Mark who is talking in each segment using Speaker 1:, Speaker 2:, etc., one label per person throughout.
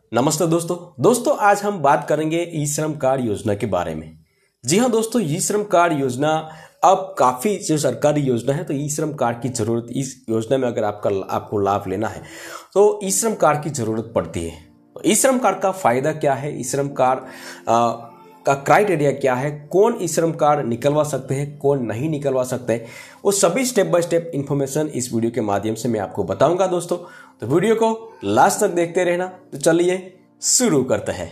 Speaker 1: नमस्ते दोस्तों आज हम बात करेंगे ई श्रम कार्ड योजना के बारे में। जी हाँ दोस्तों, ई श्रम कार्ड योजना अब काफ़ी जो सरकारी योजना है, तो ई श्रम कार्ड की ज़रूरत, इस योजना में अगर आपको लाभ लेना है तो ई श्रम कार्ड की ज़रूरत पड़ती है। तो ई श्रम कार्ड का फ़ायदा क्या है, ई श्रम कार्ड का क्राइटेरिया क्या है, कौन ई श्रम कार्ड निकलवा सकते हैं, कौन नहीं निकलवा सकते हैं, वो सभी स्टेप बाय स्टेप इन्फॉर्मेशन इस वीडियो के माध्यम से मैं आपको बताऊंगा दोस्तों। तो वीडियो को लास्ट तक देखते रहना। तो चलिए शुरू करते हैं।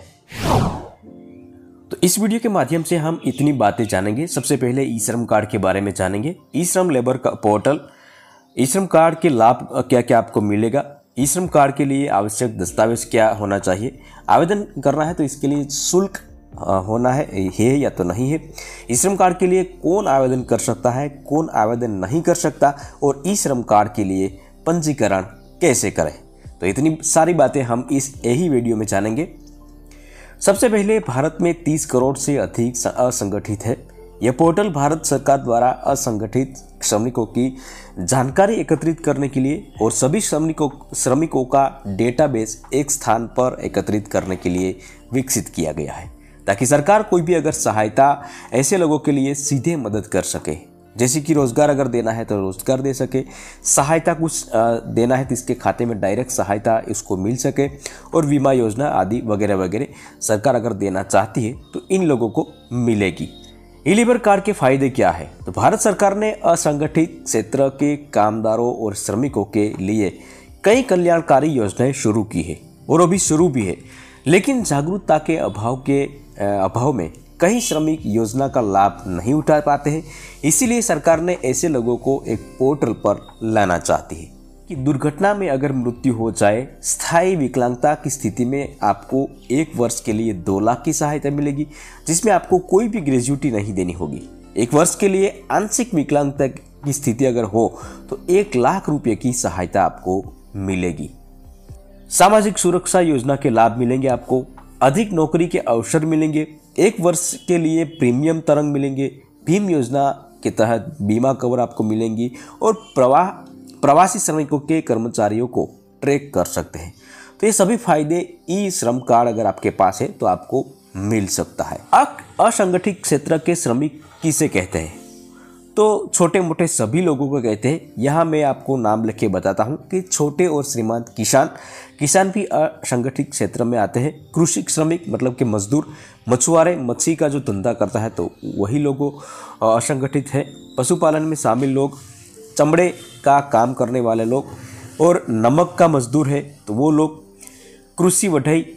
Speaker 1: तो इस वीडियो के माध्यम से हम इतनी बातें जानेंगे। सबसे पहले ई श्रम कार्ड के बारे में जानेंगे, ई श्रम लेबर का पोर्टल, ई श्रम कार्ड के लाभ क्या क्या आपको मिलेगा, ई श्रम कार्ड के लिए आवश्यक दस्तावेज क्या होना चाहिए, आवेदन करना है तो इसके लिए शुल्क होना है या तो नहीं है, ई श्रम कार्ड के लिए कौन आवेदन कर सकता है, कौन आवेदन नहीं कर सकता, और ई श्रम कार्ड के लिए पंजीकरण कैसे करें। तो इतनी सारी बातें हम इस यही वीडियो में जानेंगे। सबसे पहले, भारत में 30 करोड़ से अधिक असंगठित है। यह पोर्टल भारत सरकार द्वारा असंगठित श्रमिकों की जानकारी एकत्रित करने के लिए और सभी श्रमिकों का डेटाबेस एक स्थान पर एकत्रित करने के लिए विकसित किया गया है, ताकि सरकार कोई भी अगर सहायता ऐसे लोगों के लिए सीधे मदद कर सके, जैसे कि रोज़गार अगर देना है तो रोज़गार दे सके, सहायता कुछ देना है तो इसके खाते में डायरेक्ट सहायता इसको मिल सके, और बीमा योजना आदि वगैरह वगैरह सरकार अगर देना चाहती है तो इन लोगों को मिलेगी। ई लेबर कार्ड के फायदे क्या है? तो भारत सरकार ने असंगठित क्षेत्र के कामदारों और श्रमिकों के लिए कई कल्याणकारी योजनाएं शुरू की है और अभी शुरू भी है, लेकिन जागरूकता के अभाव में कई श्रमिक योजना का लाभ नहीं उठा पाते हैं। इसीलिए सरकार ने ऐसे लोगों को एक पोर्टल पर लाना चाहती है कि दुर्घटना में अगर मृत्यु हो जाए, स्थायी विकलांगता की स्थिति में आपको 1 वर्ष के लिए 2 लाख की सहायता मिलेगी, जिसमें आपको कोई भी ग्रेजुइटी नहीं देनी होगी। 1 वर्ष के लिए आंशिक विकलांगता की स्थिति अगर हो तो 1 लाख रुपये की सहायता आपको मिलेगी। सामाजिक सुरक्षा योजना के लाभ मिलेंगे आपको, अधिक नौकरी के अवसर मिलेंगे, 1 वर्ष के लिए प्रीमियम तरंग मिलेंगे, भीम योजना के तहत बीमा कवर आपको मिलेंगी, और प्रवासी श्रमिकों के कर्मचारियों को ट्रैक कर सकते हैं। तो ये सभी फायदे ई श्रम कार्ड अगर आपके पास है तो आपको मिल सकता है। असंगठित क्षेत्र के श्रमिक किसे कहते हैं? तो छोटे मोटे सभी लोगों को कहते हैं। यहाँ मैं आपको नाम लिख के बताता हूँ कि छोटे और श्रीमंत किसान भी असंगठित क्षेत्र में आते हैं। कृषि श्रमिक मतलब कि मजदूर, मछुआरे, मच्छी का जो धंधा करता है तो वही लोग असंगठित है। पशुपालन में शामिल लोग, चमड़े का काम करने वाले लोग, और नमक का मजदूर है तो वो लोग, कृषि बढ़ई,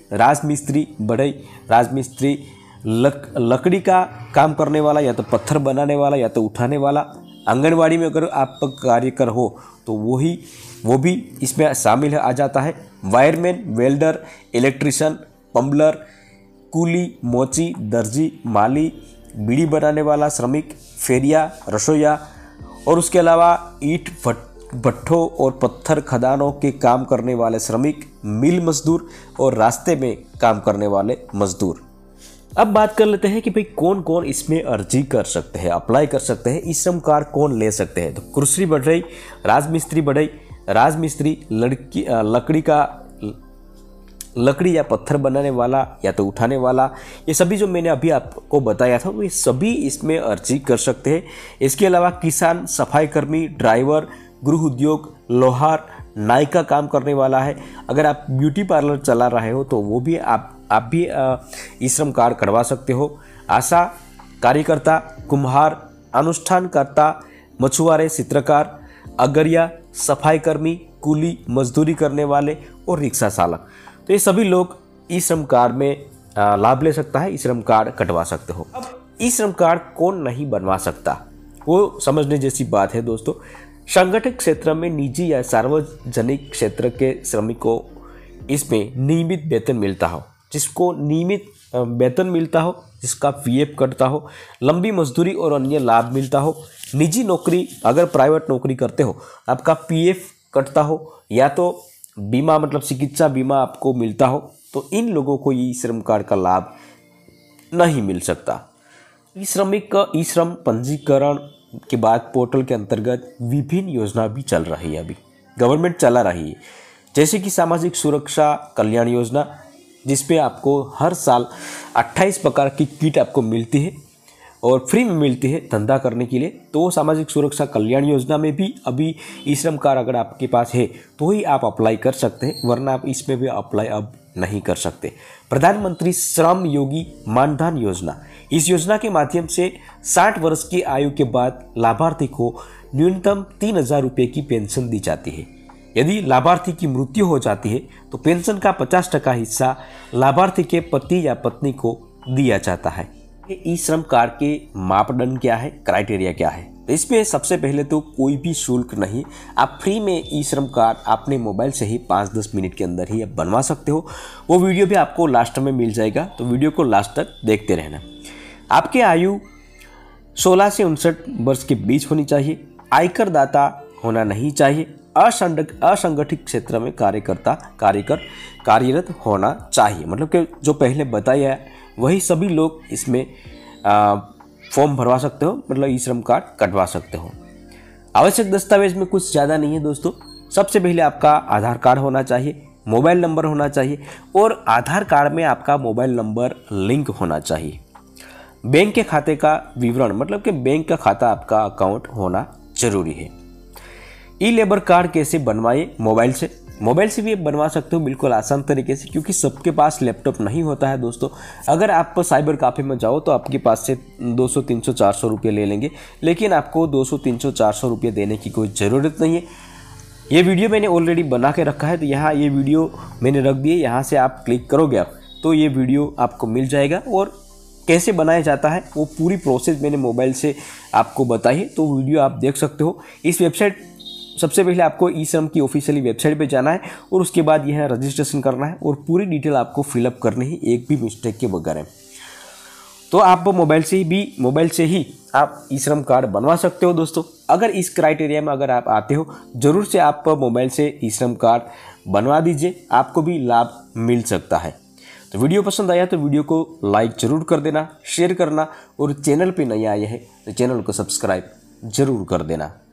Speaker 1: राजमिस्त्री, लकड़ी का काम करने वाला, या तो पत्थर बनाने वाला या तो उठाने वाला, आंगनवाड़ी में अगर आप कार्यकर हो तो वो भी इसमें शामिल आ जाता है। वायरमैन, वेल्डर, इलेक्ट्रिशियन, पंबलर, कूली, मोची, दर्जी, माली, बीड़ी बनाने वाला श्रमिक, फेरिया, रसोइया, और उसके अलावा ईंट भट्ठों और पत्थर खदानों के काम करने वाले श्रमिक, मिल मजदूर, और रास्ते में काम करने वाले मजदूर। अब बात कर लेते हैं कि भाई कौन कौन इसमें अर्जी कर सकते हैं, अप्लाई कर सकते हैं, ई श्रम कार्ड कौन ले सकते हैं। तो कृषि बढ़ई, राजमिस्त्री, लकड़ी या पत्थर बनाने वाला या तो उठाने वाला, ये सभी जो मैंने अभी आपको बताया था ये सभी इसमें अर्जी कर सकते हैं। इसके अलावा किसान, सफाई कर्मी, ड्राइवर, गृह उद्योग, लोहार, नाई का काम करने वाला है, अगर आप ब्यूटी पार्लर चला रहे हो तो वो भी आप भी ई श्रम कार्ड करवा सकते हो। आशा कार्यकर्ता, कुम्हार, अनुष्ठानकर्ता, मछुआरे, चित्रकार, अगरिया, सफाई कर्मी, कूली, मजदूरी करने वाले, और रिक्शा चालक, तो ये सभी लोग ई श्रम कार्ड में लाभ ले सकता है, ई श्रम कार्ड कटवा सकते हो। अब ई श्रम कार्ड कौन नहीं बनवा सकता, वो समझने जैसी बात है दोस्तों। संगठित क्षेत्र में निजी या सार्वजनिक क्षेत्र के श्रमिकों इसमें नियमित वेतन मिलता हो, जिसको नियमित वेतन मिलता हो, जिसका पीएफ कटता हो, लंबी मजदूरी और अन्य लाभ मिलता हो, निजी नौकरी, अगर प्राइवेट नौकरी करते हो आपका पीएफ कटता हो, या तो बीमा मतलब चिकित्सा बीमा आपको मिलता हो, तो इन लोगों को ई श्रम कार्ड का लाभ नहीं मिल सकता। ई श्रमिक का ई श्रम पंजीकरण के बाद पोर्टल के अंतर्गत विभिन्न योजना भी चल रही है, अभी गवर्नमेंट चला रही है, जैसे कि सामाजिक सुरक्षा कल्याण योजना, जिसपे आपको हर साल 28 प्रकार की किट आपको मिलती है और फ्री में मिलती है धंधा करने के लिए। तो सामाजिक सुरक्षा कल्याण योजना में भी अभी ई श्रम कार्ड अगर आपके पास है तो ही आप अप्लाई कर सकते हैं, वरना आप इसमें भी अप्लाई अब नहीं कर सकते। प्रधानमंत्री श्रम योगी मानधन योजना, इस योजना के माध्यम से 60 वर्ष की आयु के बाद लाभार्थी को न्यूनतम 3,000 रुपये की पेंशन दी जाती है। यदि लाभार्थी की मृत्यु हो जाती है तो पेंशन का 50% हिस्सा लाभार्थी के पति या पत्नी को दिया जाता है। ई श्रम कार्ड के मापदंड क्या है, क्राइटेरिया क्या है? तो इसमें सबसे पहले तो कोई भी शुल्क नहीं, आप फ्री में ई श्रम कार्ड अपने मोबाइल से ही 5-10 मिनट के अंदर ही आप बनवा सकते हो। वो वीडियो भी आपको लास्ट में मिल जाएगा, तो वीडियो को लास्ट तक देखते रहना। आपकी आयु 16 से 59 वर्ष के बीच होनी चाहिए, आयकर दाता होना नहीं चाहिए, असंगठित क्षेत्र में कार्यरत होना चाहिए। मतलब कि जो पहले बताया है वही सभी लोग इसमें फॉर्म भरवा सकते हो, मतलब ई श्रम कार्ड कटवा सकते हो। आवश्यक दस्तावेज में कुछ ज़्यादा नहीं है दोस्तों। सबसे पहले आपका आधार कार्ड होना चाहिए, मोबाइल नंबर होना चाहिए और आधार कार्ड में आपका मोबाइल नंबर लिंक होना चाहिए। बैंक के खाते का विवरण, मतलब कि बैंक का खाता आपका अकाउंट होना जरूरी है। ई लेबर कार्ड कैसे बनवाए? मोबाइल से भी बनवा सकते हो बिल्कुल आसान तरीके से, क्योंकि सबके पास लैपटॉप नहीं होता है दोस्तों। अगर आप साइबर कैफे में जाओ तो आपके पास से 200, 300, 400 रुपये ले लेंगे, लेकिन आपको 200, 300, 400 रुपये देने की कोई ज़रूरत नहीं है। ये वीडियो मैंने ऑलरेडी बना के रखा है, तो यहाँ ये वीडियो मैंने रख दी है, यहाँ से आप क्लिक करोगे तो ये वीडियो आपको मिल जाएगा और कैसे बनाया जाता है वो पूरी प्रोसेस मैंने मोबाइल से आपको बताई है, तो वीडियो आप देख सकते हो। इस वेबसाइट, सबसे पहले आपको ई श्रम की ऑफिशियली वेबसाइट पे जाना है और उसके बाद यह रजिस्ट्रेशन करना है और पूरी डिटेल आपको फिलअप करनी है, एक भी मिस्टेक के बगैर। तो आप मोबाइल से ही आप ई श्रम कार्ड बनवा सकते हो दोस्तों। अगर इस क्राइटेरिया में अगर आप आते हो, जरूर से आप मोबाइल से ई श्रम कार्ड बनवा दीजिए, आपको भी लाभ मिल सकता है। तो वीडियो पसंद आया तो वीडियो को लाइक जरूर कर देना, शेयर करना और चैनल पे नए आए हैं तो चैनल को सब्सक्राइब जरूर कर देना।